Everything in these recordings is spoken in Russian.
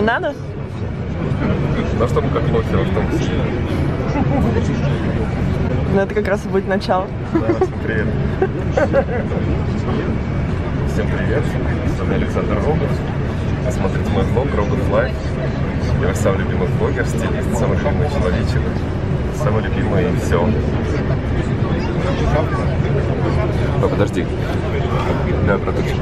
Не надо? На что мы как носим автобус? Ну это как раз и будет начало. Да, всем привет. Всем привет. С вами Александр Рогов. Смотрите мой блог Rogov Life. Я ваш самый любимый блогер, стилист, самый любимый человечек, самый любимый все. О, подожди. Да, продукт.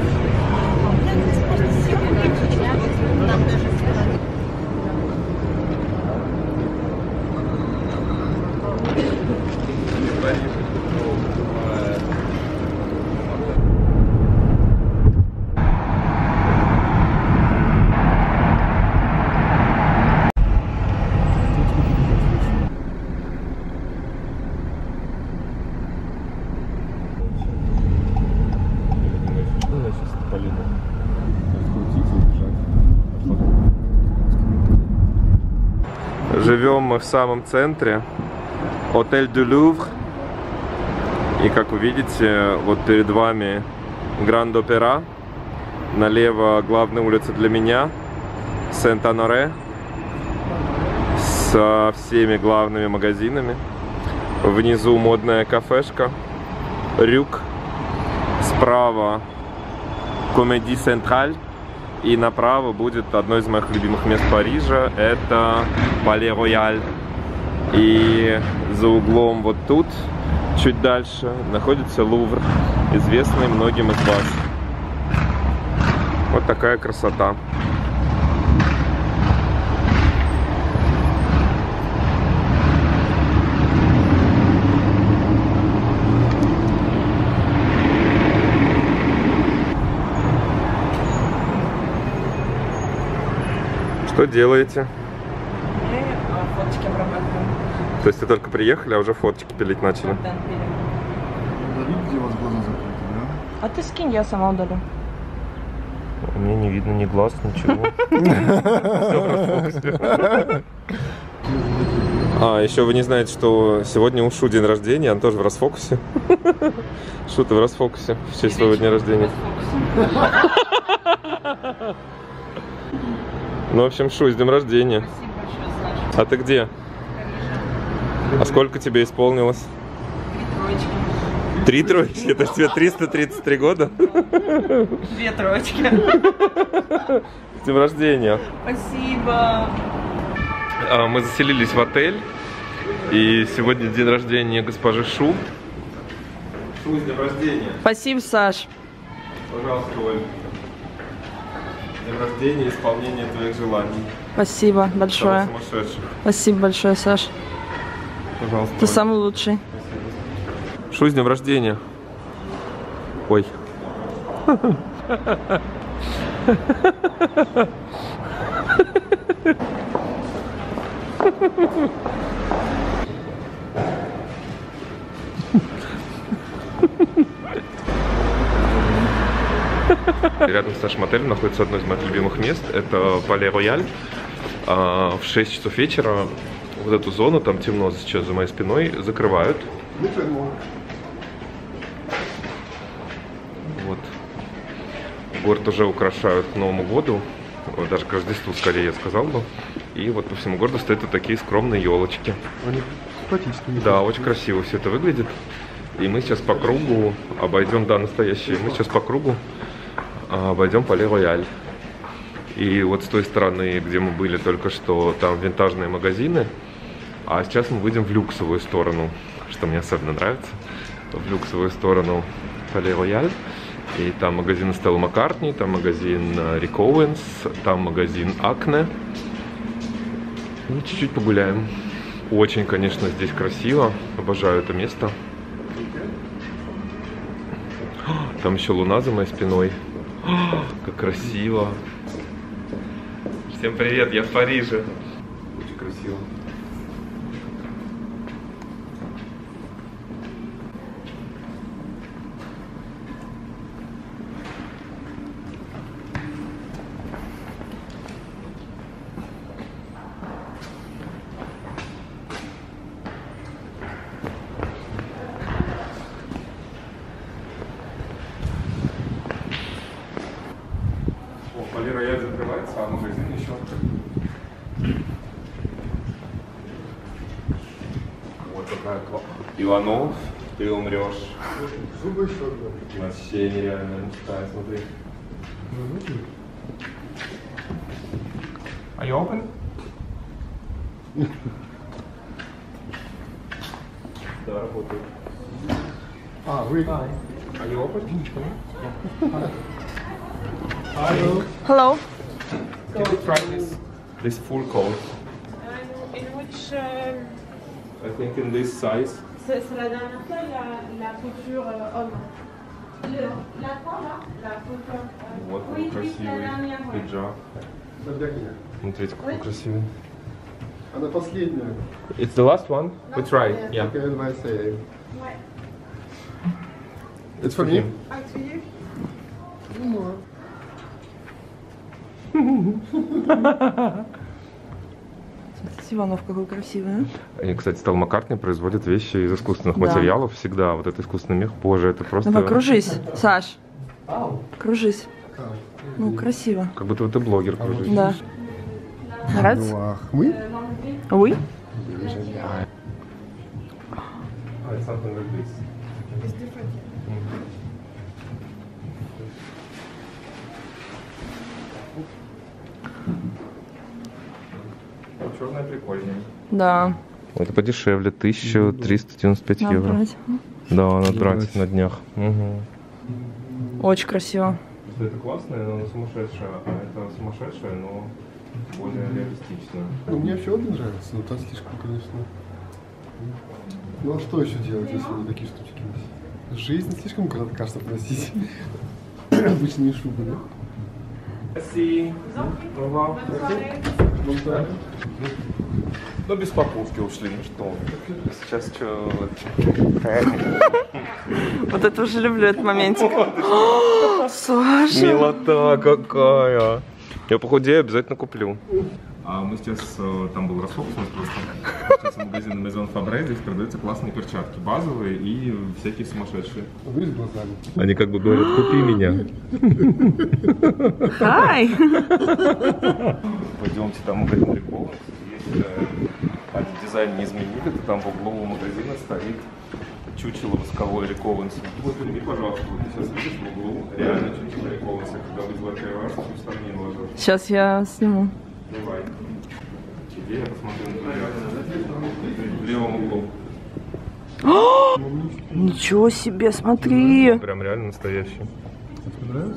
Живем мы в самом центре, отель Дю Лувр. И как вы видите, вот перед вами Гранд Опера. Налево главная улица для меня, Сент-Оноре, со всеми главными магазинами. Внизу модная кафешка, Рюк. Справа Комеди Централь. И направо будет одно из моих любимых мест Парижа, это Пале Рояль. И за углом вот тут, чуть дальше, находится Лувр, известный многим из вас. Вот такая красота. Что делаете? Мы фоточки обрабатываем. То есть вы только приехали, а уже фоточки пилить начали? Да, пилим. Удали, где у вас глаза закрыты, да? А ты скинь, я сама удалю. Мне не видно ни глаз, ничего. А, еще вы не знаете, что сегодня у Шу день рождения, он тоже в расфокусе. Шу, ты в расфокусе в честь своего дня рождения. Ну, в общем, Шу, с днем рождения. Спасибо большое, Саша. А ты где? А сколько тебе исполнилось? 3 троечки. 3 троечки? Это тебе 333 года? 2 троечки. С днем рождения. Спасибо. Мы заселились в отель. И сегодня день рождения госпожи Шу. Шу, с днем рождения. Спасибо, Саш. Пожалуйста, Оль. День рождения, исполнение твоих желаний. Спасибо большое. Самых сумасшедших. Спасибо большое, Саш. Пожалуйста. Ты Оль. самый лучший. Шу, с днем рождения. Ой. Рядом с нашим отелем находится одно из моих любимых мест. Это Пале Рояль. В 6 часов вечера вот эту зону, там темно сейчас за моей спиной, закрывают. Вот. Город уже украшают к Новому году. Вот, даже к Рождеству, скорее, я сказал бы. И вот по всему городу стоят вот такие скромные елочки. Они симпатичные. Да, очень красиво все это выглядит. И мы сейчас по кругу обойдем, да, настоящие. Мы сейчас по кругу обойдем Пале Рояль. И вот с той стороны, где мы были только что, там винтажные магазины. А сейчас мы выйдем в люксовую сторону, что мне особенно нравится. В люксовую сторону Пале Рояль. И там магазин Стелла Маккартни, там магазин Рик Оуэнс, там магазин Акне. И чуть-чуть погуляем. Очень, конечно, здесь красиво. Обожаю это место. Там еще луна за моей спиной. Как красиво. Всем привет, я в Париже. Очень красиво. Пале Рояль закрывается, а магазин еще. Вот такая клапа. Иванов, ты умрешь. Зубы еще одна. Вообще нереально, мечтаю, смотри. Are you open? Да, работает. А, вы... Are you open? Hello. Can you try this full coat? In which I think in this size. c'est la dernière fois la couture homme. La fois là, la couture. Вот Oui, какой oui, la красивый dernière. Ouais. пиджак. Подвигни. Смотрите, какой красивый. Она последняя. It's the last one? We try. Yeah. Okay, давай say. Ouais. It's for me? Ah, tu y es? Смотрите, Иванов какой красивый, а? И, кстати, Стелла Маккартни производит вещи из искусственных Да. материалов всегда. Вот это искусственный мех, боже, это просто... Давай, кружись, Саш. Кружись. Ну, красиво. Как будто ты блогер кружишь. Да. Нравится? Ну, ах, мы? Oui. It's something like this. Черная прикольная. Да. Это подешевле, 1395 Надо евро. брать. Да, надо брать на днях. Угу. Очень красиво. Это классное, но сумасшедшее, а это сумасшедшее, но более реалистичное. Ну, мне все обе нравится, но та слишком, конечно. Ну, а что еще делать, если не такие штучки носить? Жизнь слишком коротка, чтобы носить обычные шубы, да? Спасибо. Ну, без покупки ушли, ну что. Сейчас что... Вот это уже люблю этот моментик. О, Саша! Милота какая! Я похудею, обязательно куплю. А мы сейчас, там был расфокус у нас просто. Сейчас в магазине Maison Fabre, здесь продаются классные перчатки, базовые и всякие сумасшедшие. Вы с глазами. Они как бы говорят, купи меня. Хай! Пойдемте, там магазин Рикова. Есть, один дизайн не изменили, то там в углу магазина стоит чучело восковое Риковенса. Вот, прими, пожалуйста, вот ты сейчас видишь в углу реально чучело Риковенса, когда вы закрываешь, чуть штаны ложишь. Сейчас я сниму. Давай. Иди, я посмотрю на тебя. В левом углу. Ничего себе, смотри! Прям реально настоящий. Тебе нравится?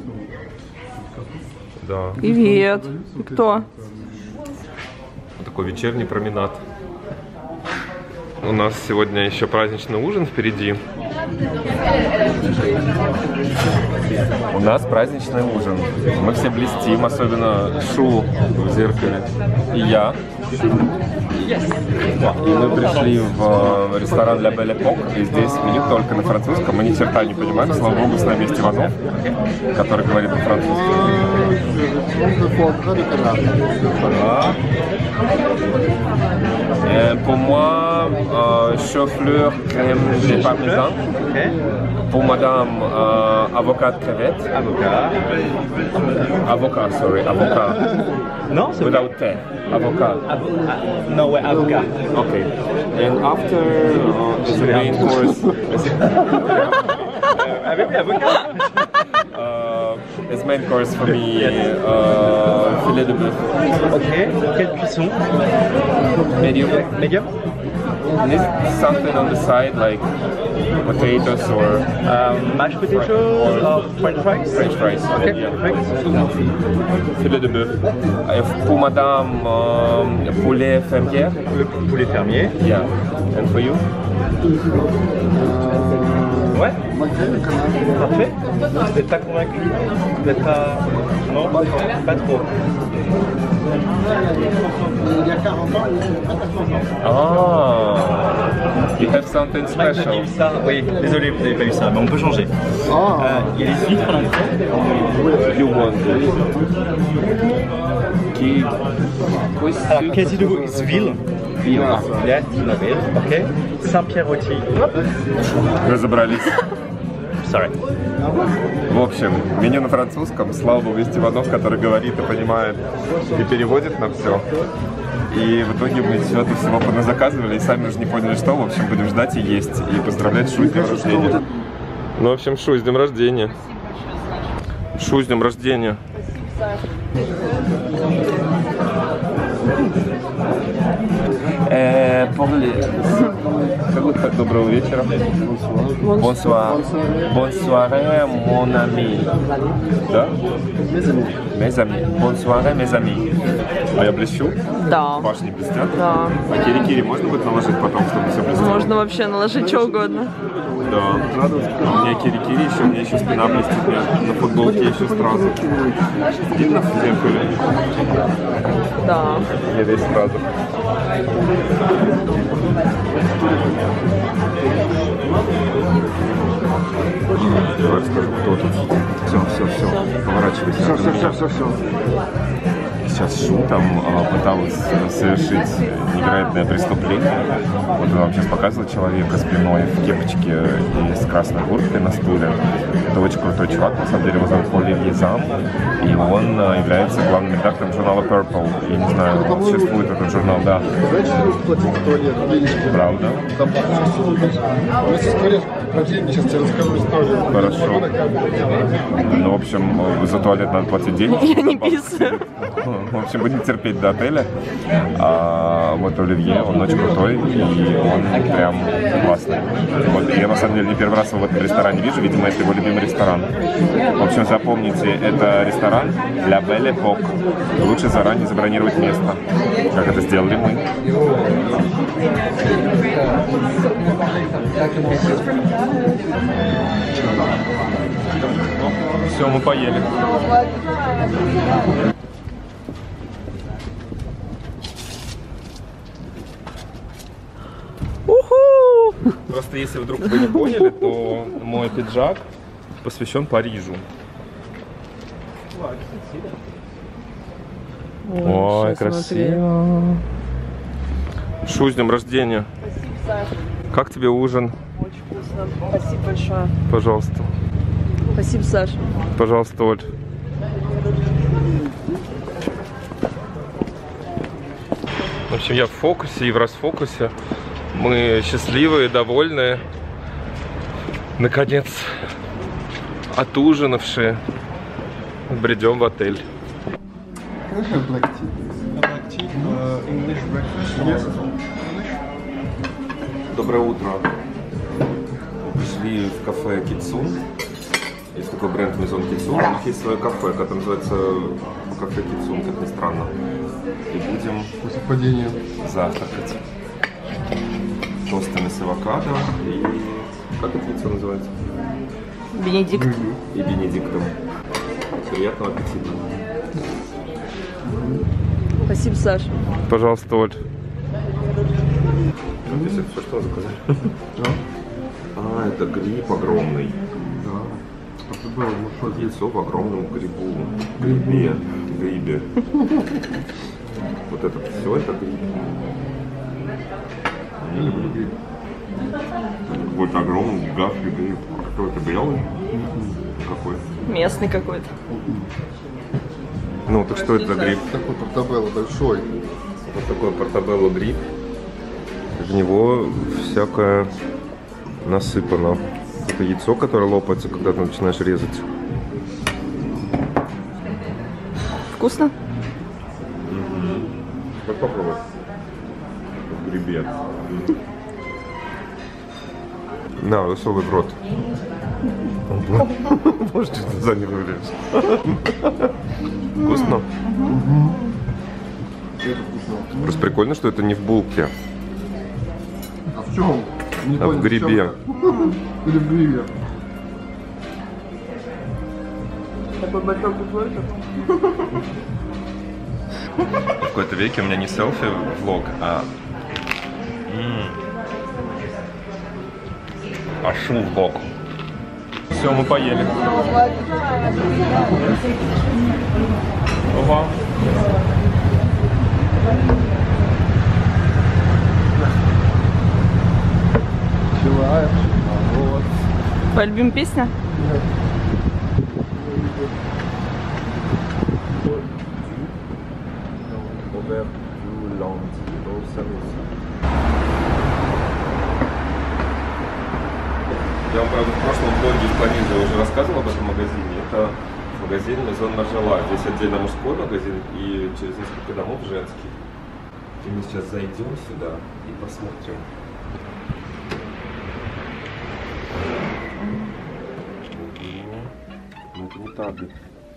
Да. Привет. Ты кто? Вот такой вечерний променад. У нас сегодня еще праздничный ужин впереди. У нас праздничный ужин. Мы все блестим, особенно Шу в зеркале. И я. И мы пришли в ресторан Ля Бель Эпок, и здесь меню только на французском. Мы ни черта не понимаем. Слава богу, с нами есть Иванов, который говорит по-французски. Pour moi, chou-fleur, crème de parmesan. Pour madame, avocat de crevette. Avocat, sorry, avocat. Non, c'est Without T. Avocat. non, ouais, avocat. Okay. And after is the main course. Avec avocat. As main course for me, filet de bœuf. Ok. Quelle cuisson? Medium. Medium. Is something on the side like potatoes or Mashed potatoes or French fries? French fries? Okay, Yeah. perfect. Filet de bœuf. Pour madame, poulet fermière. Le poulet fermier. Yeah. And for you? Ouais. Parfait. Vous n'êtes pas convaincu? Vous n'êtes pas... Non, pas trop. Ah, you have something Vous avez special. eu ça? Oui, désolé, vous n'avez pas eu ça, mais on peut changer. Il y a les huîtres à l'entrée. You want Qui? Alors, quasi de Ville. Ville, ok. Saint-Pierre-Rôti. Разобрались. Sorry. В общем, меню на французском. Слава богу, есть Иванов, который говорит и понимает, и переводит нам все. И в итоге мы чего-то всего поназаказывали и сами уже не поняли, что. В общем, будем ждать и есть. И поздравлять Шу с днем рождения. Ну, в общем, Шу, с днем рождения. Шу, с днем рождения. Доброго вечера. Bonsoir. Bonsoir, mon ami. Да? Mes amis. Bonsoir, mes amis. А я блещу? Да. Башни блестят? Да. А кири-кири можно будет наложить потом, чтобы все блестело? Можно вообще наложить что угодно. Да. У меня кири-кири еще, у меня еще спина блестит. На футболке еще сразу. Видно в зеркале? Да. Я весь сразу. Давай расскажу, кто тут. Все. Поворачивайся. Все. Сейчас Шу там пыталась совершить невероятное преступление. Вот я вам сейчас показывала человека спиной в кепочке и с красной курткой на стуле. Это очень крутой чувак, на самом деле его зовут Оливье Зам. И он является главным редактором журнала Purple. Я не знаю, существует этот журнал, да. Знаете, что нужно платить в туалет? Денежки. Правда? Там если скажешь про деньги, сейчас тебе расскажу историю. Хорошо. Ну, в общем, за туалет надо платить деньги. Я не писаю. В общем, будем терпеть до отеля. Вот Оливье, он очень крутой, и он прям классный. Вот, я на самом деле не первый раз его в этом ресторане вижу, видимо, это его любимый ресторан. В общем, запомните, это ресторан La Belle Époque. Лучше заранее забронировать место, как это сделали мы. Все, мы поели. Просто если вдруг вы не поняли, то мой пиджак посвящен Парижу. Ой, красиво. Шу, с днем рождения. Спасибо, Саша. Как тебе ужин? Очень вкусно. Спасибо большое. Пожалуйста. Спасибо, Саша. Пожалуйста, Оль. В общем, я в фокусе и в расфокусе. Мы счастливые, довольные. Наконец, отужинавшие, бредем в отель. Конечно, black tea. Black tea, English breakfast. Yes. Доброе утро. Пришли в кафе Кицун. Есть такой бренд Maison Кицун. У них есть свое кафе, которое называется кафе Кицун, как ни странно. И будем Совпадение. завтракать. Тостами с авокадо и... Как это яйцо называется? Бенедикт. И бенедиктом. Приятного аппетита. Спасибо, Саша. Пожалуйста, Оль. Здесь это все что заказали? Да. А, это гриб огромный. Да. А ты был, ну что, Яйцо в огромном грибу. Грибе. Вот это все, это гриб. я люблю гриб. Какой-то огромный гадкий гриб. Какой-то белый? Какой? Местный какой-то. Ну, так что это за гриб? Такой портабелло большой. Вот такой портабелло гриб. В него всякое насыпано. Это яйцо, которое лопается, когда ты начинаешь резать. Вкусно? Как попробовать? В грибе. На, высовывай в рот. Можете за не вылезть. Вкусно? Это вкусно. Просто прикольно, что это не в булке, А в чем? Не а понял, в грибе. чем? Или в грибе. Такой большой кусочек. В какой-то веке у меня не селфи-влог, а шу-влог. Все, мы поели. Опа. Пчела. Вот. Твоя любимая песня? Я вам, правда, в прошлом блоге из Парижа уже рассказывал об этом магазине. Это магазин Maison Margiela. Здесь отдельно мужской магазин и через несколько домов женский. И мы сейчас зайдем сюда и посмотрим. Ну это не Target.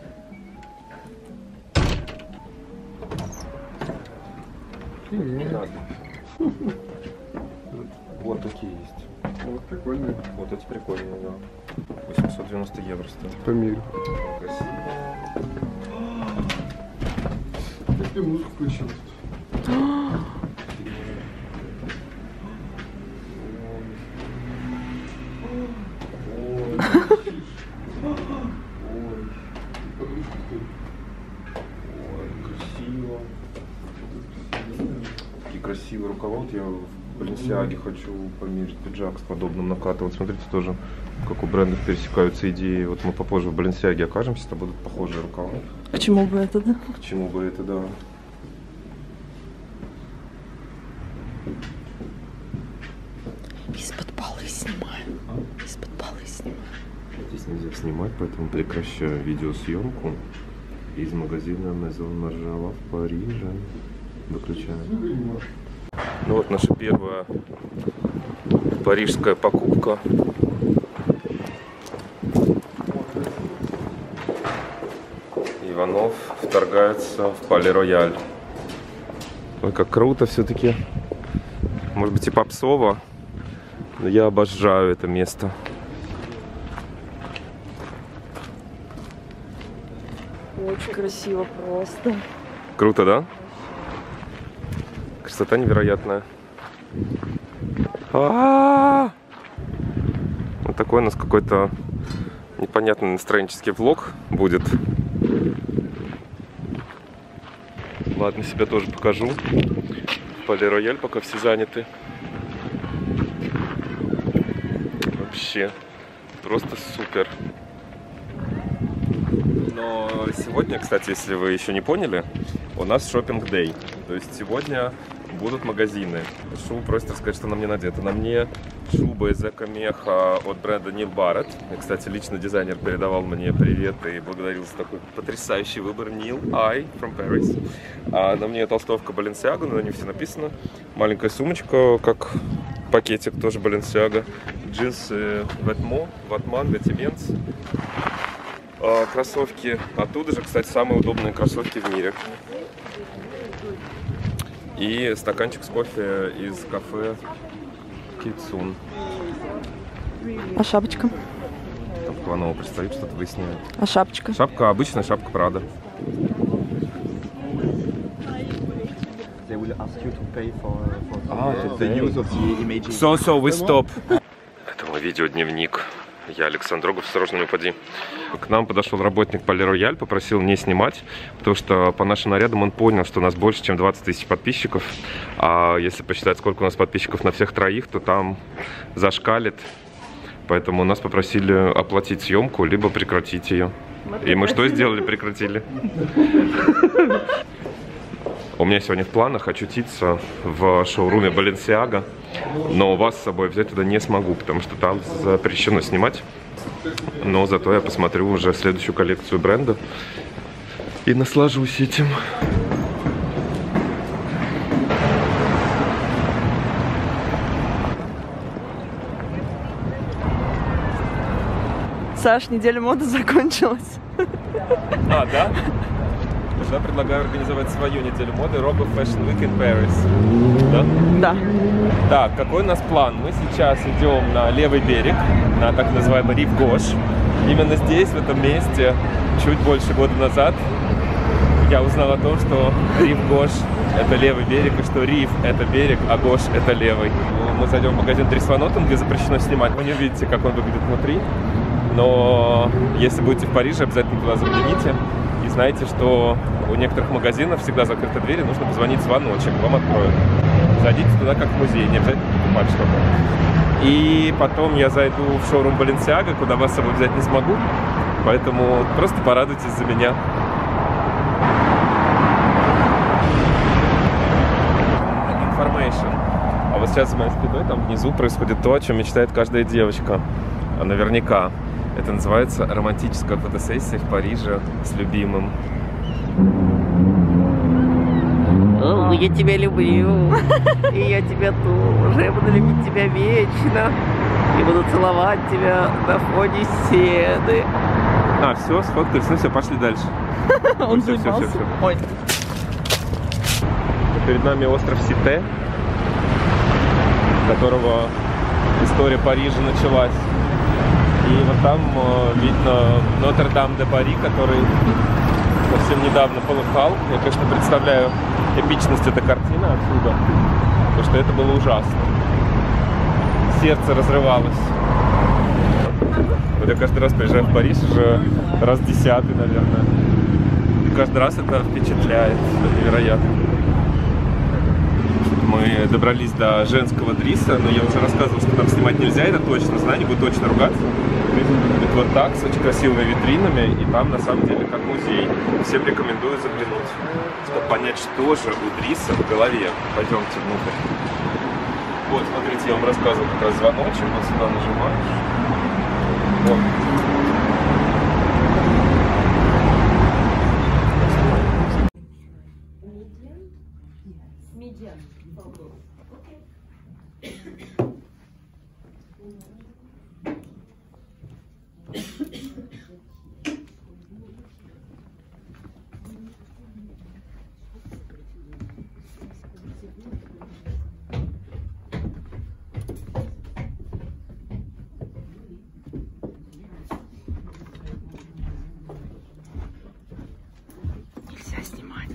Вот такие есть. Вот прикольные. Вот эти прикольные, да. 890 евро стоит. Померю. Красиво. Я тебе музыку включил. Такие красивые рукава. Вот я в Balenciaga хочу померить пиджак с подобным накатом. Вот смотрите, тоже как у брендов пересекаются идеи. Вот мы попозже в Balenciaga окажемся, там будут похожие рукава. К чему бы это, да? К чему бы это, да. Из-под полы снимаю. Из-под полы снимаю. Здесь нельзя снимать, поэтому прекращаю видеосъемку из магазина Maison Margiela в Париже. Выключаем. Ну вот наша первая парижская покупка. Иванов вторгается в Пале Рояль. Ой, как круто все-таки. Может быть и попсово, но я обожаю это место. Очень красиво просто. Круто, да? Красота невероятная. Вот такой у нас какой-то непонятный настроенческий влог будет. Ладно, себя тоже покажу. Пале Рояль, пока все заняты. Вообще, просто супер. Но сегодня, кстати, если вы еще не поняли, у нас шоппинг-дэй. То есть сегодня будут магазины. Шу просит рассказать, что на мне надето. На мне шуба из эко-меха от бренда Neil Barrett. И, кстати, лично дизайнер передавал мне привет и благодарил за такой потрясающий выбор. Neil I from Paris. А на мне толстовка Balenciaga, на ней все написано. Маленькая сумочка, как пакетик, тоже Balenciaga. Джинсы Vetements, Vetements. Кроссовки оттуда же, кстати, самые удобные кроссовки в мире. И стаканчик с кофе из кафе Китсун. А шапочка? Там Иванова предстоит, что-то выясняет. А шапочка? Шапка обычная, шапка Прада. So we stop. Это мой видеодневник. Я Александр Рогов, осторожно, не упади. К нам подошел работник Пале Рояль, попросил не снимать, потому что по нашим нарядам он понял, что у нас больше, чем 20 тысяч подписчиков. А если посчитать, сколько у нас подписчиков на всех троих, то там зашкалит. Поэтому нас попросили оплатить съемку, либо прекратить ее. И мы что сделали? Прекратили. У меня сегодня в планах очутиться в шоуруме Balenciaga, но вас с собой взять туда не смогу, потому что там запрещено снимать. Но зато я посмотрю уже следующую коллекцию бренда и наслажусь этим. Саш, неделя моды закончилась. А, да? Я предлагаю организовать свою неделю моды Robo Fashion Week in Paris. Да? Да. Так, какой у нас план? Мы сейчас идем на левый берег, на так называемый Рив Гош. Именно здесь, в этом месте, чуть больше года назад, я узнал о том, что Рив Гош — это левый берег, и что Рив — это берег, а Гош — это левый. Мы зайдем в магазин Dries Van Noten, где запрещено снимать. Вы не увидите, как он выглядит внутри. Но если будете в Париже, обязательно туда загляните. И знаете, что у некоторых магазинов всегда закрыты двери, нужно позвонить в звоночек, вам откроют. Зайдите туда как в музей, не обязательно покупать что-то. И потом я зайду в шоурум Balenciaga, куда вас с собой взять не смогу. Поэтому просто порадуйтесь за меня. Information. А вот сейчас за моей спиной, там внизу, происходит то, о чем мечтает каждая девочка. Наверняка. Это называется романтическая фотосессия в Париже с любимым. О, я тебя люблю. И я тебя тоже. Я буду любить тебя вечно. И буду целовать тебя на фоне сены. А, все, сфоткались. Ну все, пошли дальше. Он все. Ой. Перед нами остров Сите, с которого история Парижа началась. И вот там видно Нотр-Дам-де-Пари, который совсем недавно полыхал. Я, конечно, представляю эпичность этой картины отсюда, потому что это было ужасно. Сердце разрывалось. Вот я каждый раз приезжаю в Париж уже раз 10-й, наверное. И каждый раз это впечатляет. Это невероятно. Мы добрались до женского дриса, но я уже рассказывал, что там снимать нельзя, это точно знаю, не буду точно ругаться. Это вот так, с очень красивыми витринами, и там на самом деле как музей. Всем рекомендую заглянуть, чтобы понять, что же у дриса в голове. Пойдемте внутрь. Вот, смотрите, я вам рассказывал как раз звоночек, вот сюда нажимаешь. Вот. Нельзя снимать.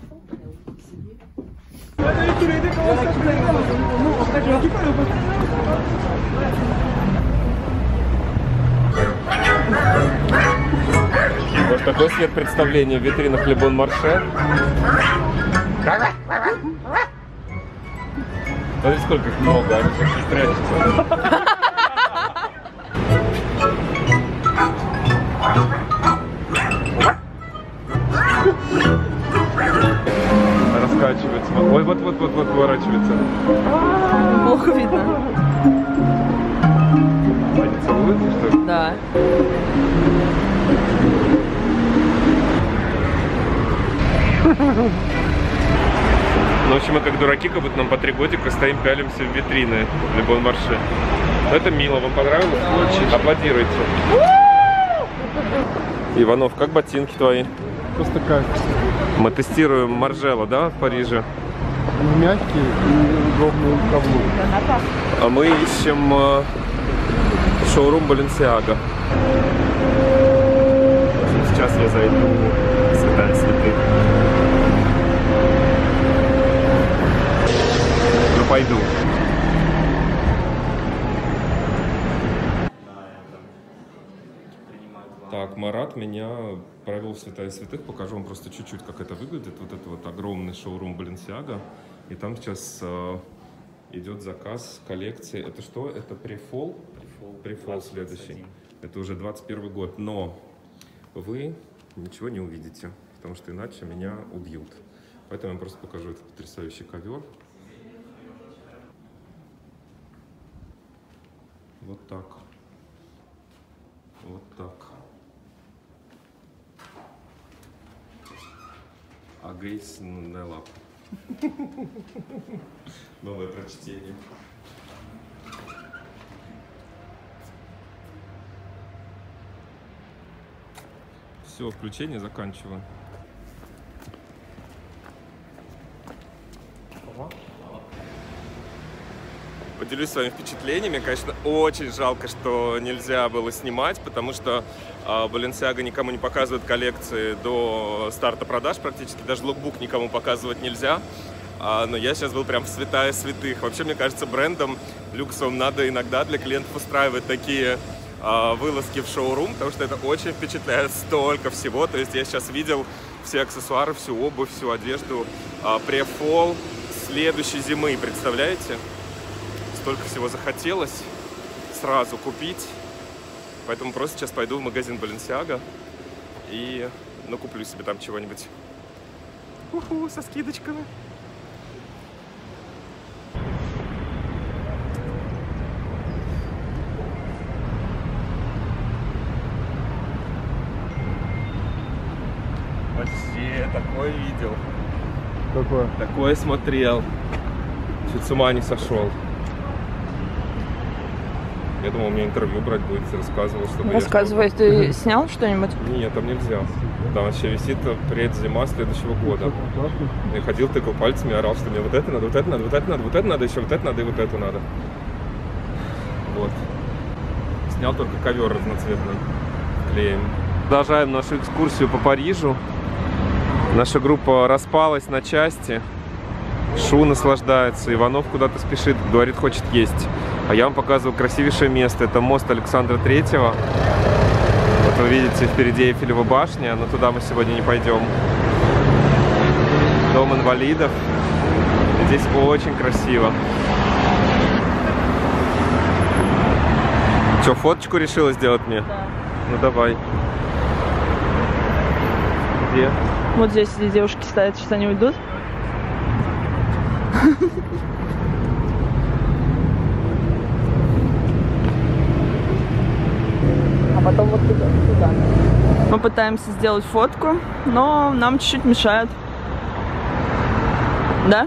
Вот такой свет представления в витринах Le Bon Marché. Смотри, сколько их много, они все прячутся. Раскачивается. Ой, вот поворачивается. Плохо видно. Они целуются, что ли? Да. Ну, в общем, мы как дураки, как будто нам по 3 годика стоим, пялимся в витрины Le Bon Marché. Но это мило, вам понравилось? Очень. Аплодируйте. Иванов, как ботинки твои? Просто кайф. Мы тестируем Маржело, да, в Париже? Мягкие и удобные каблук. А мы ищем шоурум Balenciaga. Сейчас я зайду в Святая Святых. Ну, пойду. Так, Марат меня провел в Святая Святых. Покажу вам просто чуть-чуть, как это выглядит. Вот это вот огромный шоурум Balenciaga. И там сейчас идет заказ коллекции. Это что? Это префол? Префол следующий. Это уже 21 год. Но вы ничего не увидите, потому что иначе меня убьют. Поэтому я просто покажу этот потрясающий ковер. Вот так. Вот так. Агейс Нелап. Новое прочтение. Все, включение заканчиваю. Поделюсь своими впечатлениями. Конечно, очень жалко, что нельзя было снимать, потому что Balenciaga никому не показывает коллекции до старта продаж практически. Даже лукбук никому показывать нельзя. Но я сейчас был прям в святая святых. Вообще, мне кажется, брендам люксовым надо иногда для клиентов устраивать такие вылазки в шоурум, потому что это очень впечатляет, столько всего. То есть я сейчас видел все аксессуары, всю обувь, всю одежду префол следующей зимы, представляете? Столько всего захотелось. сразу купить. Поэтому просто сейчас пойду в магазин Balenciaga и накуплю себе там чего-нибудь. Уху, со скидочками. Вообще, такое видел. Какое? Такое смотрел. Чуть с ума не сошел. Я думал, мне интервью брать будет, рассказывал, чтобы Рассказывай, ты снял что-нибудь? Нет, там нельзя. Там вообще висит предзима следующего года. Я ходил, тыкал пальцами, орал, что мне вот это надо, вот это надо, вот это надо, вот это надо, еще вот это надо и вот это надо. Вот. Снял только ковер разноцветный. Клеем. Продолжаем нашу экскурсию по Парижу. Наша группа распалась на части. Шу наслаждается, Иванов куда-то спешит, говорит, хочет есть. А я вам показываю красивейшее место. Это мост Александра Третьего. Вот вы видите впереди Эйфелева башня, но туда мы сегодня не пойдем. Дом инвалидов. Здесь очень красиво. Че, фоточку решила сделать мне? Да. Ну давай. Где? Вот здесь, где девушки стоят, сейчас они уйдут. А потом вот туда. Мы пытаемся сделать фотку, но нам чуть-чуть мешают. Да?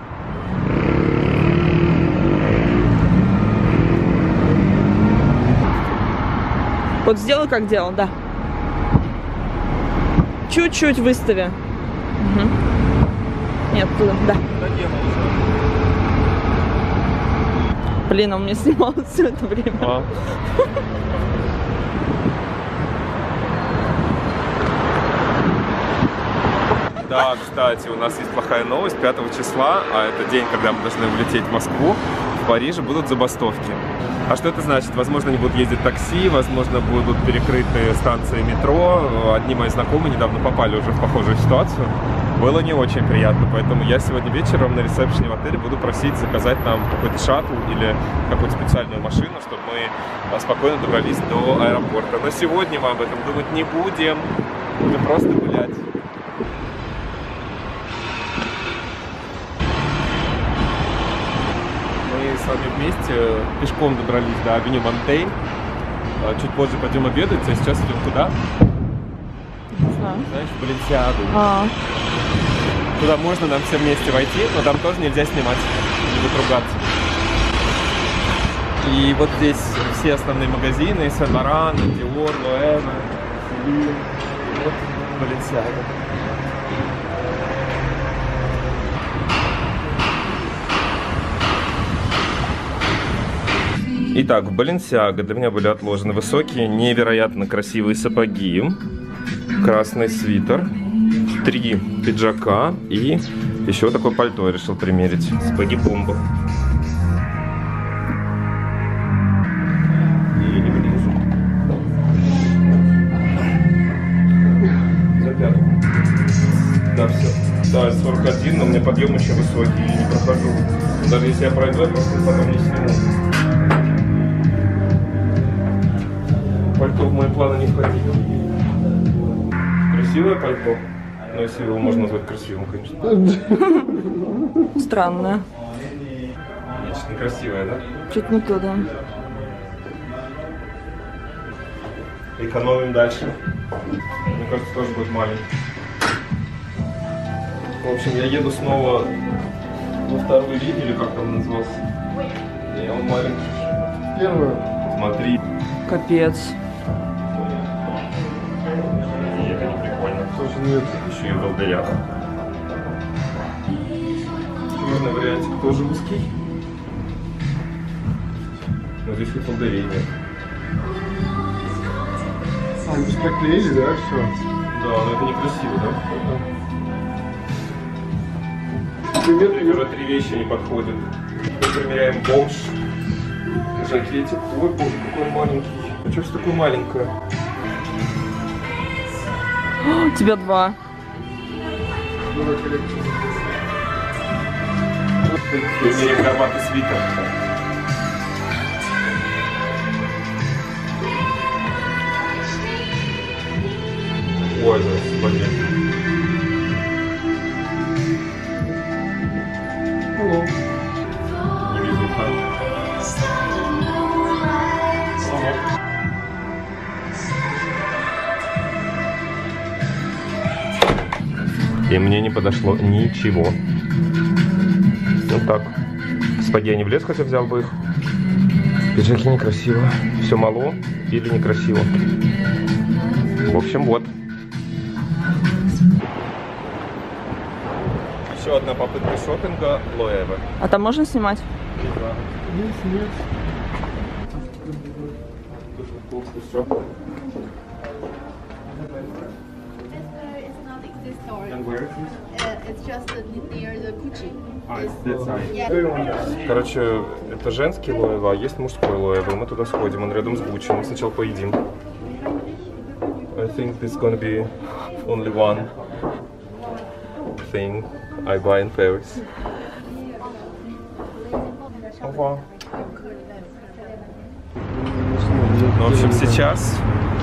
Вот сделай, как делал, да. Чуть-чуть выстави. Угу. Нет, туда, да. Блин, он меня снимал все это время. Да, кстати, у нас есть плохая новость. 5 числа, а это день, когда мы должны улететь в Москву, в Париже будут забастовки. А что это значит? Возможно, не будут ездить такси, возможно, будут перекрыты станции метро. Одни мои знакомые недавно попали уже в похожую ситуацию. Было не очень приятно, поэтому я сегодня вечером на ресепшене в отеле буду просить заказать нам какой-то шаттл или какую-то специальную машину, чтобы мы спокойно добрались до аэропорта. Но сегодня мы об этом думать не будем, будем просто гулять. Мы с вами вместе пешком добрались до авеню Монтейн. Чуть позже пойдем обедать, а сейчас идем куда? Не знаю. Знаешь, в Balenciaga. Туда можно нам все вместе войти, но там тоже нельзя снимать, будут ругаться. И вот здесь все основные магазины: Сен-Лоран, Диор, Лоэна, Селин, вот Balenciaga. Итак, в Balenciaga для меня были отложены высокие, невероятно красивые сапоги, красный свитер, 3 пиджака и еще такое пальто я решил примерить. Сапоги бомба. И не влезу. За 5. Да, все. Да, 41, но у меня подъем еще высокий, и не прохожу. Даже если я пройду, я просто потом не сниму. Пальто в мои планы не входило. Красивое пальто. Ну, если его можно назвать красивым, конечно. Странное. Значит, некрасивое, да? Чуть не то, да. Экономим дальше. Мне кажется, тоже будет маленький. В общем, я еду снова во вторую линию, или как там назывался? И он маленький. Первую. Смотри. Капец. И это не прикольно. Слушай, нет. Еще и в волдырях. Черный вариантик тоже узкий. Но здесь хоть волдырей нет. А, они же проклеили, да, все? Да, но это некрасиво, да? Пример. Уже 3 вещи не подходят. Мы примеряем бомж. Жакетик. Ой, боже, какой маленький. А что ж такое маленькое? У тебя 2. Новая коллекция. Примерим горбатый свитер. Прикольно, спагетти. И мне не подошло ничего. Вот так. Спаги я не влез, хотя взял бы их. Пиджаки некрасиво. Все мало или некрасиво. В общем, вот. Еще одна попытка шопинга Лоэве. А там можно снимать? Нет. And where is this? It's just near the Gucci. Короче, это женский Лоэве, а есть мужской Лоэве. Мы туда сходим, он рядом с Гуччи. Мы сначала поедим. I think this gonna be only one thing I buy in Paris. Ого. Ну, в общем, сейчас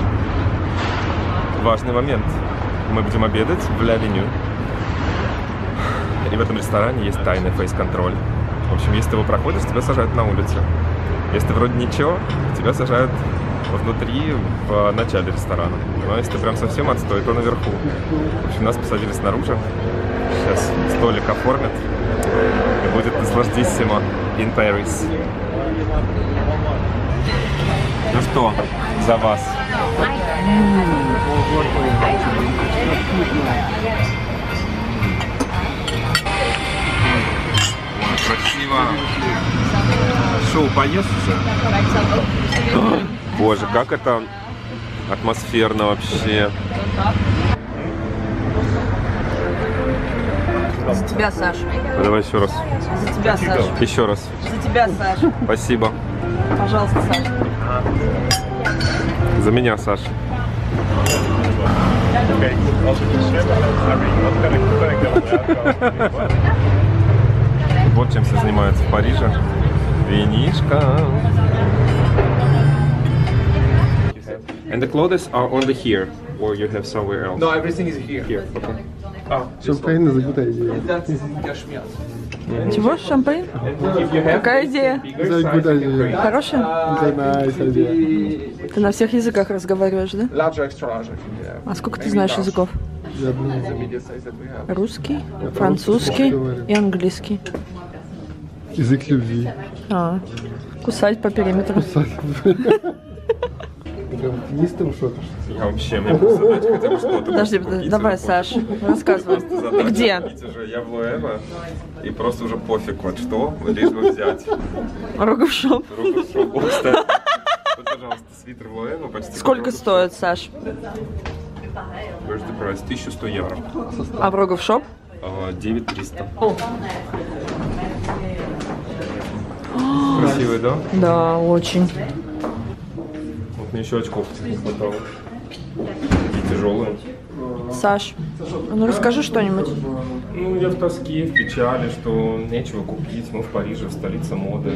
важный момент. Мы будем обедать в L'Avenue. И в этом ресторане есть тайный фейс-контроль. В общем, если ты его проходишь, тебя сажают на улице. Если ты вроде ничего, тебя сажают внутри, в начале ресторана. Но если ты прям совсем отстой, то наверху. В общем, нас посадили снаружи. Сейчас столик оформят. И будет наслаждиссимо in Paris. Ну что, за вас. Красиво. Шоу, поешь уже? Боже, как это атмосферно вообще. За тебя, Саш. Давай еще раз. За тебя, Саш. Еще раз. За тебя, Саш. Спасибо. Пожалуйста, Саш. За меня, Саш. Вот чем все занимаются в Париже. Винишка. And the clothes are only here, or you have somewhere else? No, everything is here. Here, okay. Шампейн за идея. That's cashmere. Чего? Шампейн? Какая идея? Хорошая? Ты на всех языках разговариваешь, да? Larger, extra large, I think, yeah. А сколько ты знаешь языков? The media size that we have. Русский, французский и английский. Язык любви. А, кусать по периметру. Прям теннистым шопишь. Я вообще, мне просто дать хотя бы что-то. Подожди, давай, Саш, рассказывай. Ты где? Видите же, я в Лоэве, и просто уже пофиг вот что, лишь бы взять. Рогов шоп. Рогов шоп. О, кстати, вот, пожалуйста, свитер в Лоэве почти. Сколько стоит, Саш? Where's the price? 1100 евро. А в Рогов шоп? 9300. Красивый, да? Да, очень. Вот мне еще очков не хватало. И тяжелые. Саш, ну расскажи что-нибудь. Ну, я в тоске, в печали, что нечего купить. Мы в Париже, в столице моды.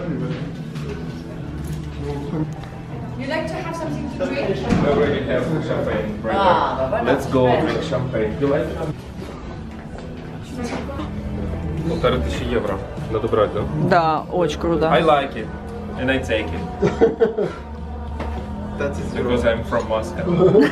You'd like to have something to drink? We already have champagne right there. Let's go drink champagne. You like it? 1500 евро. Надо брать, да? Да, очень I круто. like it. And I take it. That is your Because I'm from Moscow.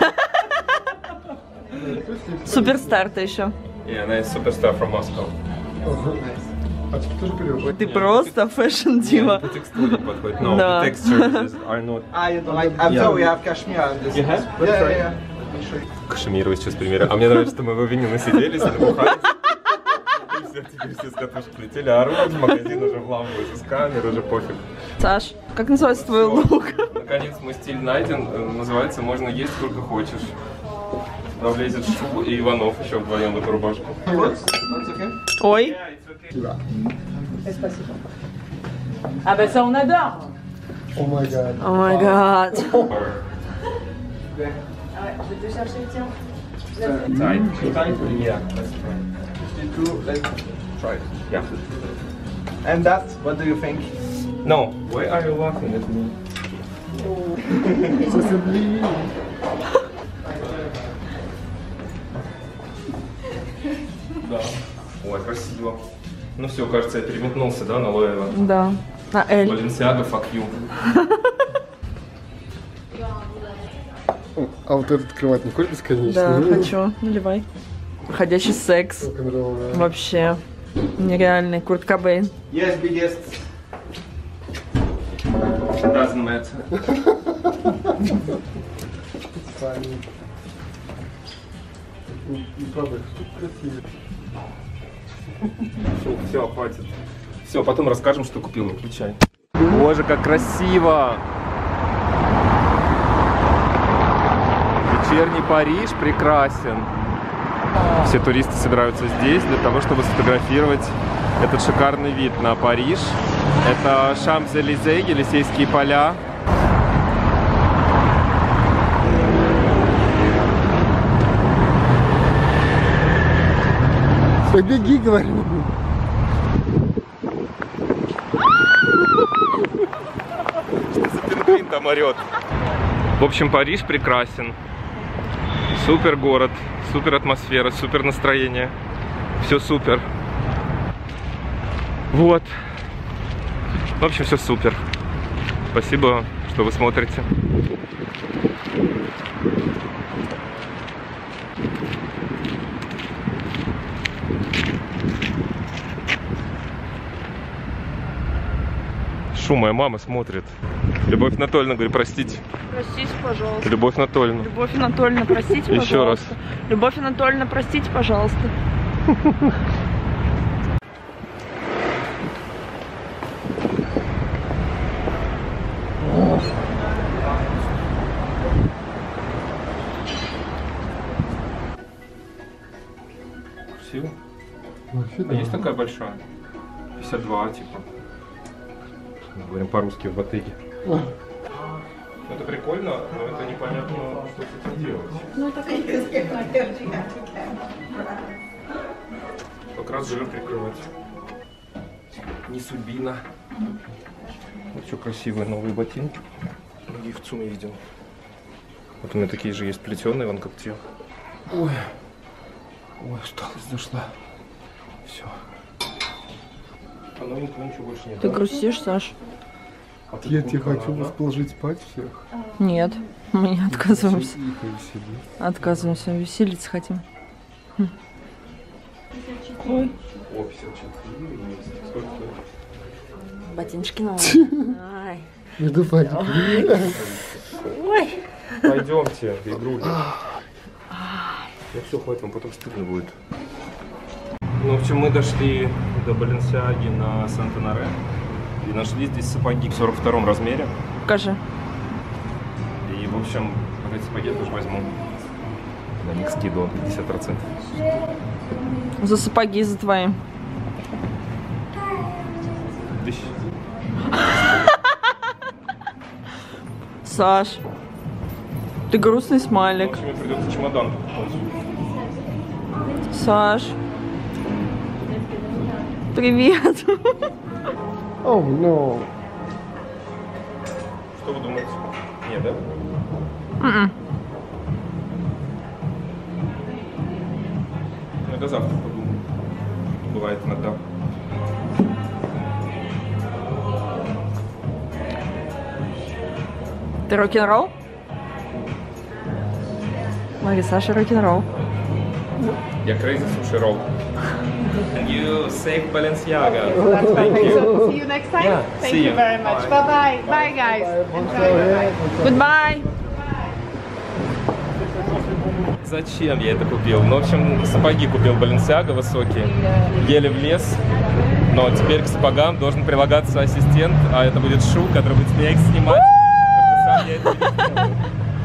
Суперстар ты еще. Yeah, and I'm superstar from Moscow. А ты тоже берешь? Ты просто фэшн-дива. По текстуре подходит. No, Да. the textures are not... you don't like. I'm sorry, we have cashmere. And this You have? Yeah. Кашемировый сейчас примеры. А мне нравится, что мы в Авине насиделись, набухались. И все, теперь все с катушек летели, орут, в магазин уже вламываются с камер, уже пофиг. Саш, как называется твой лук? Наконец мой стиль найден, называется «Можно есть сколько хочешь». Туда влезет Шу и Иванов еще вдвоем в эту рубашку. That's okay. Ой. Ah ben ça on adore. О май гад. О май гад. Tight. Yeah, let's try. 52, let's try it. Yeah. And that, what do you think? No. Why are you laughing at me? все, кажется, я переметнулся, да, на Лоева? Да. На Эль. Balenciaga, fuck you. А вот этот открывать не хоть бесконечно? Да, хочу. Наливай. Ходячий секс. Рок-н-ролл, да. Вообще. Нереальный. Курт Кобейн. Yes, biggest. Doesn't matter. Правда, штука красивая. Все, хватит. Все, потом расскажем, что купил. Выключай. Боже, как красиво! Вечерний Париж прекрасен. Все туристы собираются здесь для того, чтобы сфотографировать этот шикарный вид на Париж. Это Шампс-Элизе, Елисейские поля. Побеги, говорю. Что за пингвин там орет? В общем, Париж прекрасен. Супер город, супер атмосфера, супер настроение. Все супер. Вот. В общем, все супер. Спасибо, что вы смотрите. Шум, моя мама смотрит. Любовь Анатольевна, говорю, простите. Простите, пожалуйста. Любовь Анатольевна. Любовь Анатольевна, простите, пожалуйста. Еще раз. Любовь Анатольевна, простите, пожалуйста. Красиво. Вообще, А да. есть такая большая? 52, типа. Мы говорим по-русски в Батыге. Это прикольно, но это непонятно, что с этим делать. Ну, это, конечно, Как раз жир прикрывать. Не судьбина. Вот что красивые новые ботинки. Многие в ЦУМе видел. Вот у меня такие же есть плетеные, вон как те. Ой. Ой, усталость зашла. Все. А новенького ничего больше нет. Ты да? грустишь, Саш? А тут Я тебе куртка хочу надо. расположить спать всех. Нет, мы не отказываемся. И повеселить. Отказываемся, веселиться хотим. Ой. О, 54 есть. Сколько стоит? Ботиночки новые. Ай. Между пальчиками. Ой. Пойдемте, игрули. Ну все, хватит, вам потом стыдно будет. Ну, в общем, мы дошли до Баленсиаги на Санта-Наре и нашли здесь сапоги в 42 размере. Покажи. И, в общем, вот эти сапоги я тоже возьму. На них скидывал 50%. За сапоги, за твои. Тысяч. Саш, ты грустный В смайлик. общем, мне придется чемодан покупать. Саш. Привет. О, no. Что вы думаете? Нет, да? Ну, это завтра подумаю. Бывает иногда. Ты рок-н-ролл? Смотри, Саша рок-н-ролл. Я crazy sushi roll. And you save Balenciaga. Thank you. See you next time. Yeah, Thank see you you. very much. Bye bye. Bye guys. Enjoy. Goodbye. Зачем я это купил? Ну, в общем, сапоги купил Balenciaga высокие. Еле влез. Но теперь к сапогам должен прилагаться ассистент, а это будет Шу, который будет меня их снимать. Потому что сам я это не сделаю.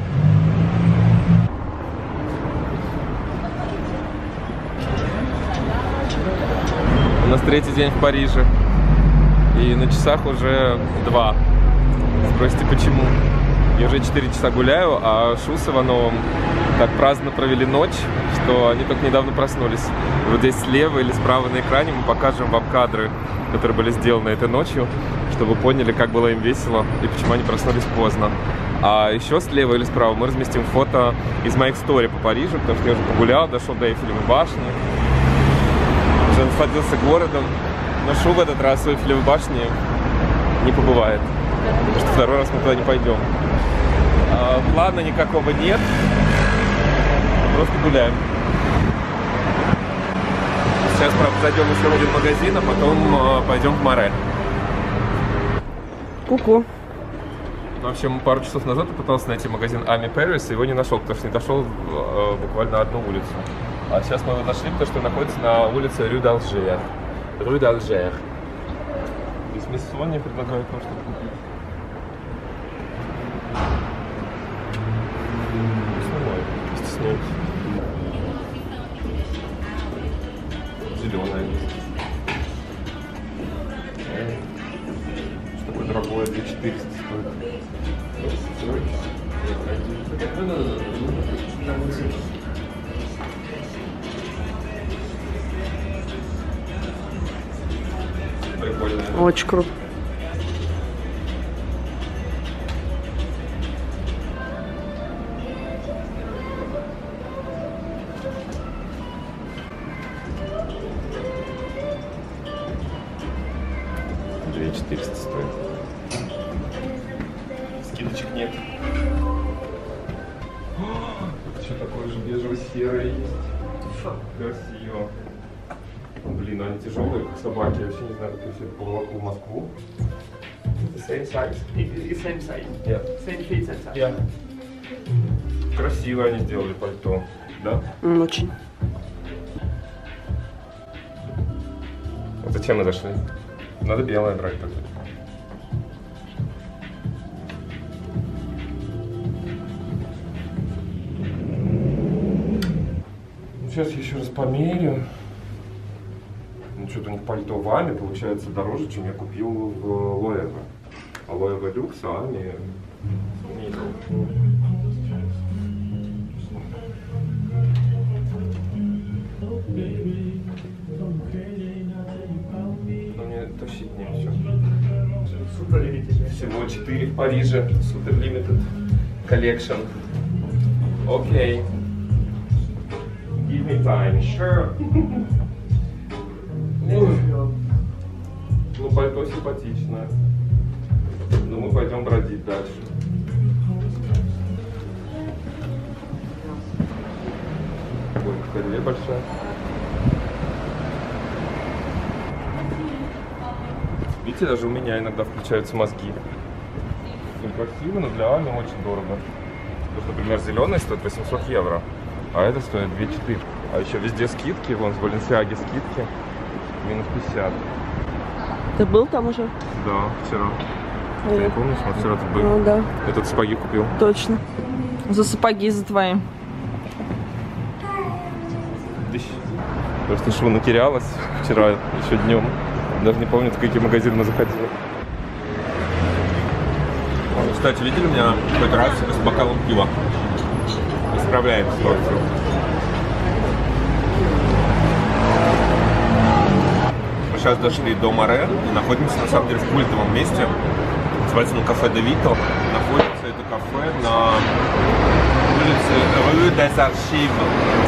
У нас третий день в Париже. И на часах уже 2. Спросите, почему? Я уже 4 часа гуляю, а Шу с Ивановым так праздно провели ночь, что они только недавно проснулись. И вот здесь слева или справа на экране мы покажем вам кадры, которые были сделаны этой ночью, чтобы вы поняли, как было им весело и почему они проснулись поздно. А еще слева или справа мы разместим фото из моих стори по Парижу, потому что я уже погулял, дошел до Эйфелевой башни, уже насладился городом. Но Шу в этот раз в Эйфелевой башне не побывает. Потому что второй раз мы туда не пойдем. Плана никакого нет. Просто гуляем. Сейчас, правда, зайдем еще в один магазин, а потом пойдем в Море. Ку-ку. В общем, пару часов назад я пытался найти магазин Ami Paris, и его не нашел, потому что не дошел буквально одну улицу. А сейчас мы его нашли, потому что он находится на улице Rue d'Alger. Rue d'Alger. Здесь мисс Соня предлагает вам что-то купить. Стесняюсь. Зеленая есть. Что такое дорогое, 2400 стоит. Прикольно. Очень круто. Стоит. Скидочек нет. Это что такое же бежево-серое есть? Красиво. Блин, они тяжелые, как собаки. Я вообще не знаю, как я все это поволоку в Москву. Same size. Same size. Yeah. Same fit and size. Yeah. Красиво они сделали пальто, да? Очень. Вот зачем мы зашли? Надо белое брать тогда. Сейчас я еще раз померю. Ну, что-то у них пальто в Ами получается дороже, чем я купил в Лоэво. А Лоэво люкс, а Ами мидл. Но мне тащить не все. Super limited. Всего 4 в Париже. Super limited collection. Окей. Give me time. Sure. Ну, пальто симпатичное. Но мы пойдем бродить дальше. Ой, какая большая. Видите, даже у меня иногда включаются мозги. Красиво, но для Ами очень дорого. Вот, например, зеленый стоит 800 евро, а это стоит 2400. А еще везде скидки, вон с Balenciaga скидки, минус 50. Ты был там уже? Да, вчера. Ты не помнишь, мы вчера тут были. Ну да. Я тут сапоги купил. Точно. За сапоги, за твои. Просто Шу натерялась вчера, еще днем. Даже не помню, в какие магазины мы заходили. Кстати, видели меня в этот раз с бокалом пива? Исправляем ситуацию. Мы сейчас дошли до Море и находимся на самом деле в культовом месте. Называется кафе де Вито. Находится это кафе на улице Rue des Archives.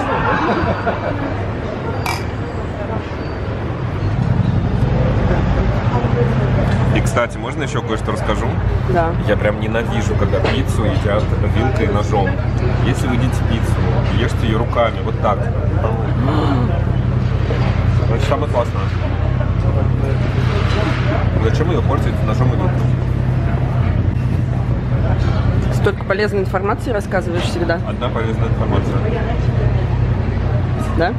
И, кстати, можно еще кое-что расскажу? Да. Я прям ненавижу, когда пиццу едят вилкой и ножом. Если вы едите пиццу, ешьте ее руками, вот так. Это самое классное. Зачем ее портить ножом и вилкой? Столько полезной информации рассказываешь всегда. Одна полезная информация. Да?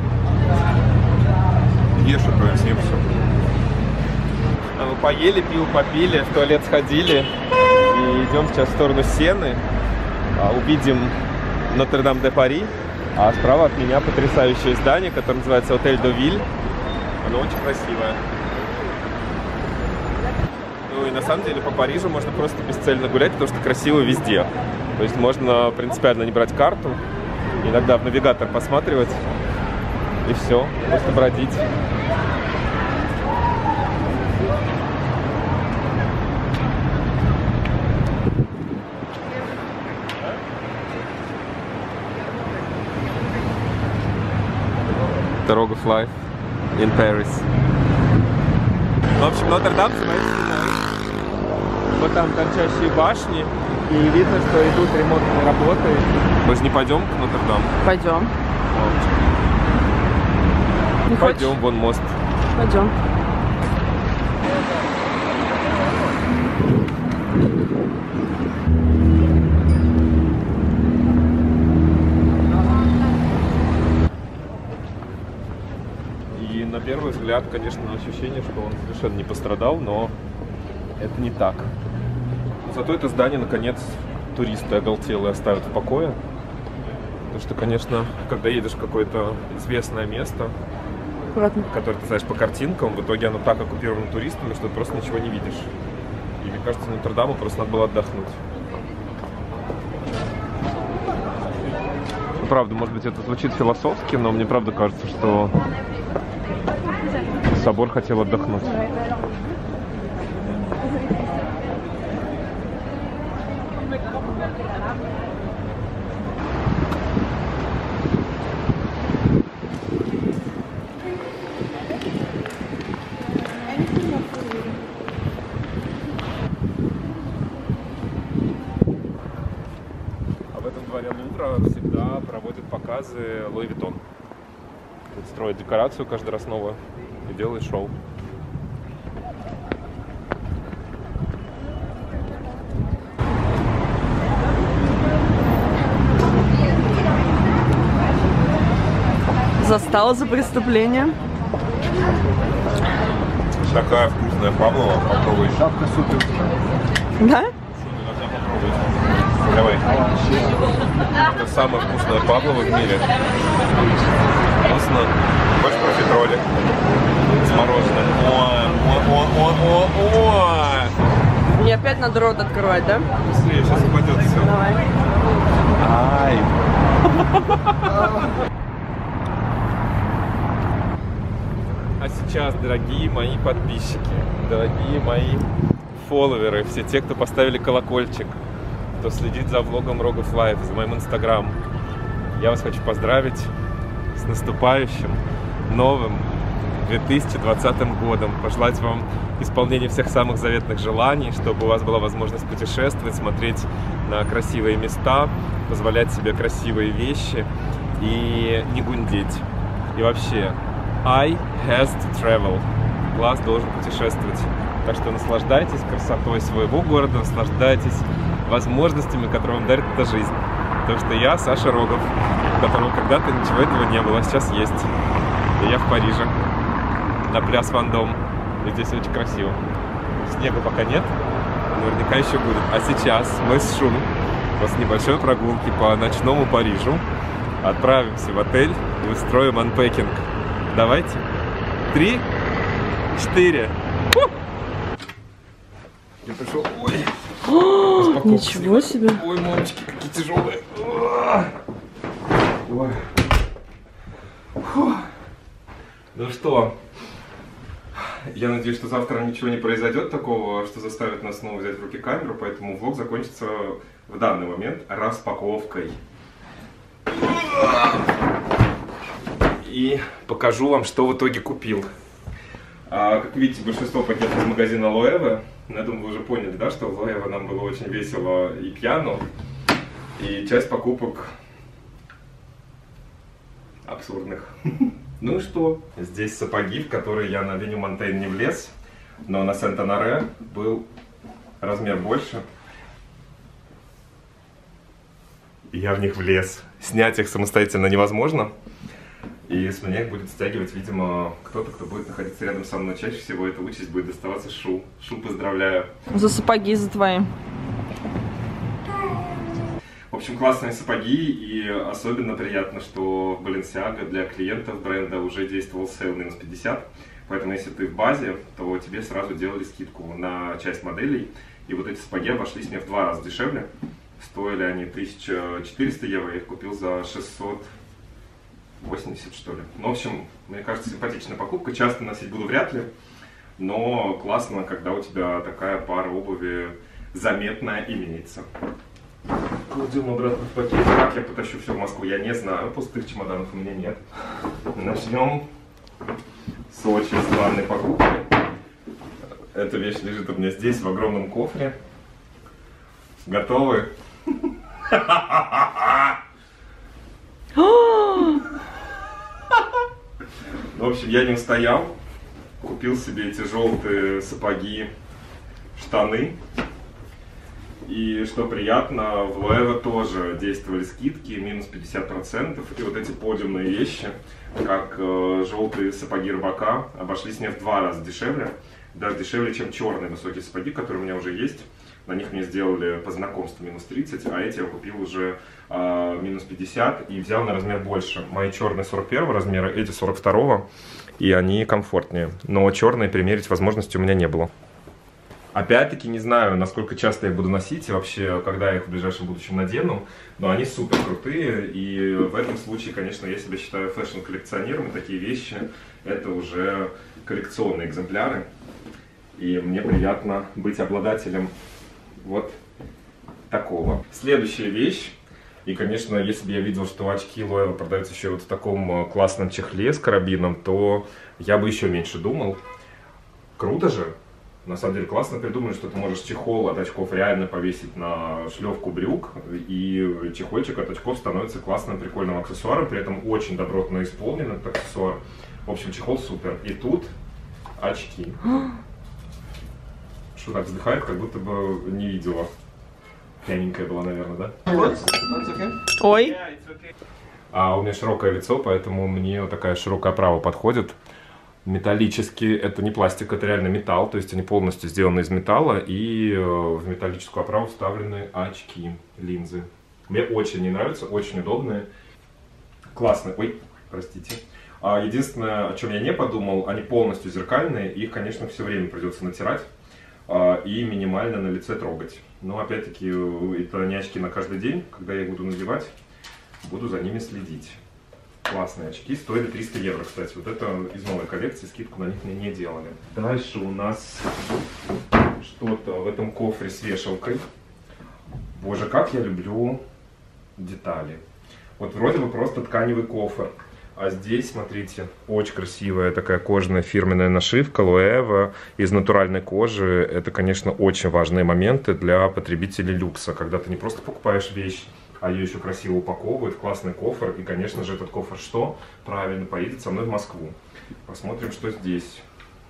Ешь, а то съем все. Мы поели, пиво попили, в туалет сходили и идем сейчас в сторону Сены. Увидим Нотр-Дам-де-Пари, а справа от меня потрясающее здание, которое называется Отель де Виль. Оно очень красивое. Ну и на самом деле по Парижу можно просто бесцельно гулять, потому что красиво везде. То есть можно принципиально не брать карту, иногда в навигатор посматривать и все, просто бродить. Дорога в life in Paris. В общем, Нотр-Дам называется Сенай. Вот там торчащие башни, и видно, что идут ремонтные работы. Мы же не пойдем к Нотр-Дам? Пойдем. Пойдем, вон мост. Пойдем. И на первый взгляд, конечно, ощущение, что он совершенно не пострадал, но это не так. Зато это здание, наконец, туристы оголтелые оставят в покое. Потому что, конечно, когда едешь в какое-то известное место, которое ты знаешь по картинкам, в итоге оно так оккупировано туристами, что ты просто ничего не видишь. И мне кажется, Нотр-Даму просто надо было отдохнуть. Правда, может быть, это звучит философски, но мне правда кажется, что собор хотел отдохнуть. Всегда проводят показы Луи Виттон. Строят декорацию каждый раз новую и делают шоу. Застала за преступление. Такая вкусная Павлова, попробуй. Шапка супер. Да? Давай. Это самая вкусная Павлова в мире. Вкусно. Хочешь профитроли? С мороженым. Ой. Мне опять надо рот открывать, да? Быстрее, сейчас упадет все. Давай. Ай. А сейчас, дорогие мои подписчики, дорогие мои фолловеры, все те, кто поставили колокольчик, кто следит за влогом Рогов Лайф, за моим инстаграм, я вас хочу поздравить с наступающим новым 2020 годом. Пожелать вам исполнения всех самых заветных желаний, чтобы у вас была возможность путешествовать, смотреть на красивые места, позволять себе красивые вещи и не гундеть. И вообще, I has to travel. Глаз должен путешествовать. Так что наслаждайтесь красотой своего города, наслаждайтесь возможностями, которые вам дарит эта жизнь. Потому что я Саша Рогов, у которого когда-то ничего этого не было, а сейчас есть. И я в Париже, на пляс Вандом. И здесь очень красиво. Снега пока нет, наверняка еще будет. А сейчас мы с Шу после небольшой прогулки по ночному Парижу отправимся в отель и устроим анпекинг. Давайте. 3, 4. Я пришел. Ой. Ничего себе. Ой, мамочки, какие тяжелые. Ой. Фу. Ну что, я надеюсь, что завтра ничего не произойдет такого, что заставит нас снова взять в руки камеру, поэтому влог закончится в данный момент распаковкой. И покажу вам, что в итоге купил. Как видите, большинство пакетов из магазина Loewe. Я думаю, вы уже поняли, да, что в Loewe нам было очень весело и пьяно. И часть покупок абсурдных. Ну и что? Здесь сапоги, в которые я на Авеню Монтейн не влез, но на Сент-Оноре был размер больше. И я в них влез. Снять их самостоятельно невозможно. И с меня их будет стягивать, видимо, кто-то, кто будет находиться рядом со мной. Чаще всего эта участь будет доставаться Шу. Шу, поздравляю. За сапоги, за твои. В общем, классные сапоги, и особенно приятно, что в Balenciaga для клиентов бренда уже действовал сейл минус 50. Поэтому, если ты в базе, то тебе сразу делали скидку на часть моделей. И вот эти сапоги обошлись мне в 2 раза дешевле. Стоили они 1400 евро, я их купил за 680, что ли. Ну, в общем, мне кажется, симпатичная покупка. Часто носить буду вряд ли, но классно, когда у тебя такая пара обуви заметная имеется. Кладем обратно в пакет. Как я потащу все в Москву, я не знаю. Пустых чемоданов у меня нет. Начнем с очень странной покупки. Эта вещь лежит у меня здесь, в огромном кофре. Готовы? В общем, я не устоял. Купил себе эти желтые сапоги, штаны. И что приятно, в Loewe тоже действовали скидки, минус 50%. И вот эти подиумные вещи, как желтые сапоги рыбака, обошлись мне в 2 раза дешевле. Даже дешевле, чем черные высокие сапоги, которые у меня уже есть. На них мне сделали по знакомству минус 30, а эти я купил уже минус 50 и взял на размер больше. Мои черные 41 размера, эти 42, и они комфортнее. Но черные примерить возможности у меня не было. Опять-таки не знаю, насколько часто я буду носить и вообще, когда я их в ближайшем будущем надену, но они супер крутые, и в этом случае, конечно, я себя считаю фэшн-коллекционером, и такие вещи это уже коллекционные экземпляры, и мне приятно быть обладателем вот такого. Следующая вещь, и, конечно, если бы я видел, что очки Loewe продаются еще вот в таком классном чехле с карабином, то я бы еще меньше думал. Круто же! На самом деле классно придумали, что ты можешь чехол от очков реально повесить на шлевку брюк, и чехольчик от очков становится классным, прикольным аксессуаром, при этом очень добротно исполнен этот аксессуар. В общем, чехол супер. И тут очки. Что так вздыхает, как будто бы не видела. Пьяненькая была, наверное, да? Ой. А у меня широкое лицо, поэтому мне вот такая широкая оправа подходит. Металлические, это не пластик, это реально металл, то есть они полностью сделаны из металла, и в металлическую оправу вставлены очки, линзы. Мне очень не нравятся, очень удобные, классные. Ой, простите. Единственное, о чем я не подумал, они полностью зеркальные, их, конечно, все время придется натирать и минимально на лице трогать. Но опять-таки это не очки на каждый день, когда я их буду надевать, буду за ними следить. Классные очки, стоили 300 евро, кстати. Вот это из новой коллекции, скидку на них мне не делали. Дальше у нас что-то в этом кофре с вешалкой. Боже, как я люблю детали. Вот вроде бы просто тканевый кофр. А здесь, смотрите, очень красивая такая кожаная фирменная нашивка Loewe из натуральной кожи. Это, конечно, очень важные моменты для потребителей люкса, когда ты не просто покупаешь вещь, а ее еще красиво упаковывают, классный кофр. И, конечно же, этот кофр что? Правильно, поедет со мной в Москву. Посмотрим, что здесь.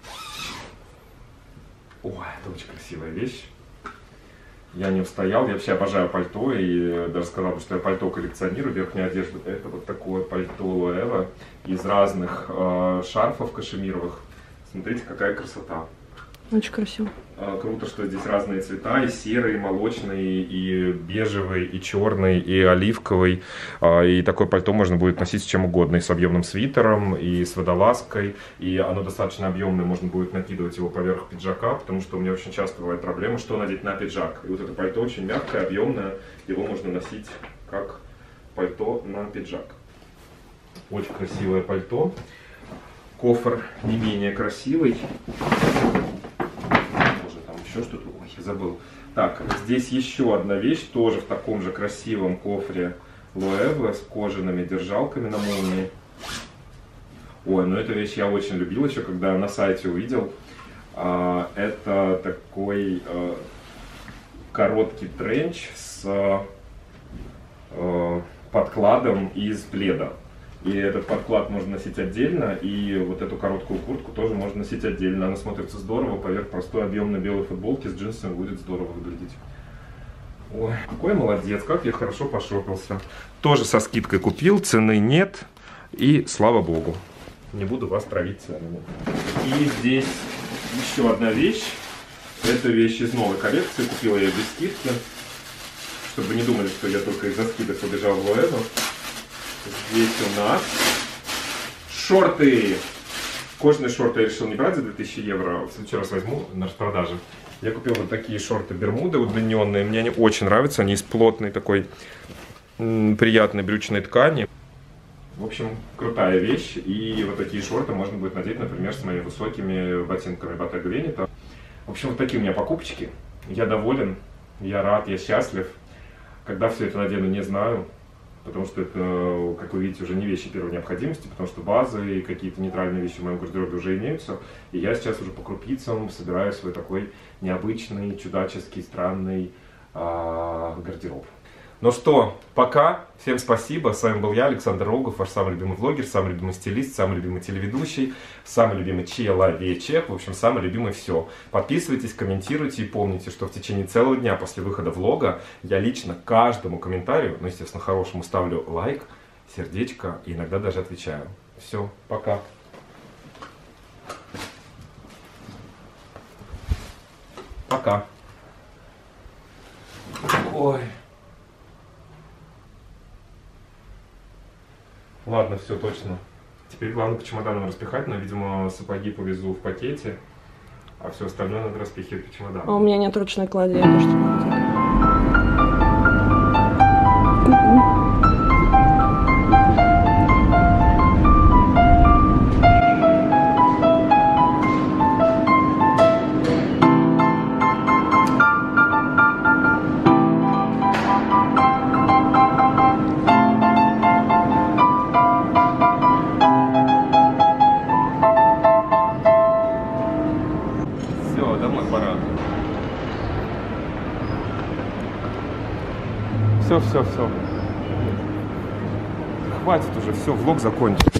Ой, это очень красивая вещь. Я не устоял, я вообще обожаю пальто, и даже сказал бы, что я пальто коллекционирую, верхнюю одежду. Это вот такое пальто Loewe из разных шарфов кашемировых. Смотрите, какая красота. Очень красиво. Круто, что здесь разные цвета, и серый, и молочный, и бежевый, и черный, и оливковый. И такое пальто можно будет носить с чем угодно, и с объемным свитером, и с водолазкой. И оно достаточно объемное, можно будет накидывать его поверх пиджака, потому что у меня очень часто бывает проблема, что надеть на пиджак. И вот это пальто очень мягкое, объемное, его можно носить как пальто на пиджак. Очень красивое пальто. Кофр не менее красивый. Еще что-то, ой, я забыл. Так, здесь еще одна вещь, тоже в таком же красивом кофре Loewe с кожаными держалками на молнии. Ой, ну эту вещь я очень любил еще, когда на сайте увидел. Это такой короткий тренч с подкладом из пледа. И этот подклад можно носить отдельно, и вот эту короткую куртку тоже можно носить отдельно. Она смотрится здорово, поверх простой объемной белой футболки с джинсами будет здорово выглядеть. Ой, какой молодец, как я хорошо пошопился. Тоже со скидкой купил, цены нет, и слава богу. Не буду вас травить ценами. И здесь еще одна вещь. Это вещь из новой коллекции, купила я без скидки. Чтобы не думали, что я только из-за скидок побежал в Loewe. Здесь у нас шорты. Кожаные шорты я решил не брать за 2000 евро. В следующий раз возьму на распродаже. Я купил вот такие шорты Бермуды удлиненные. Мне они очень нравятся. Они из плотной такой приятной брючной ткани. В общем, крутая вещь. И вот такие шорты можно будет надеть, например, с моими высокими ботинками Bottega Veneta. В общем, вот такие у меня покупочки. Я доволен, я рад, я счастлив. Когда все это надену, не знаю. потому что это, как вы видите, уже не вещи первой необходимости, потому что базы и какие-то нейтральные вещи в моем гардеробе уже имеются, и я сейчас уже по крупицам собираю свой такой необычный, чудаческий, странный гардероб. Ну что, пока. Всем спасибо. С вами был я, Александр Рогов, ваш самый любимый влогер, самый любимый стилист, самый любимый телеведущий, самый любимый человечек, в общем, самый любимый все. Подписывайтесь, комментируйте и помните, что в течение целого дня после выхода влога я лично каждому комментарию, ну, естественно, хорошему, ставлю лайк, сердечко и иногда даже отвечаю. Все, пока. Пока. Ой. Ладно, все, точно. Теперь главное по чемоданам распихать, но, видимо, сапоги повезу в пакете, а все остальное надо распихивать по чемоданам. А у меня нет ручной клади, я тоже Все. Хватит уже, все, влог закончен.